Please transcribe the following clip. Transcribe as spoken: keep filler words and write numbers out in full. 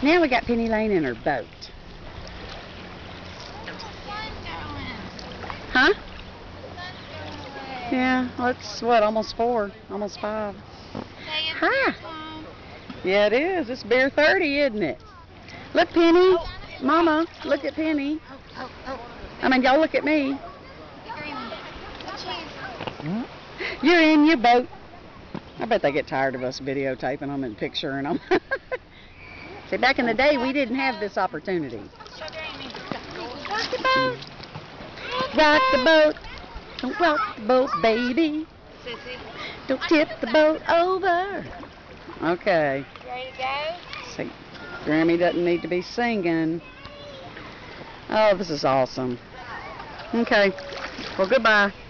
Now we got Penny Lane in her boat. Huh? Yeah, well, it's what, almost four, almost five. Hi. Yeah, it is. It's bare thirty, isn't it? Look, Penny. Mama, look at Penny. I mean, y'all look at me. You're in your boat. I bet they get tired of us videotaping them and picturing them. See, back in the day, we didn't have this opportunity. Rock the boat. Rock the boat. Don't rock the boat, baby. Don't tip the boat over. Okay. Ready to go? See, Grammy doesn't need to be singing. Oh, this is awesome. Okay. Well, goodbye.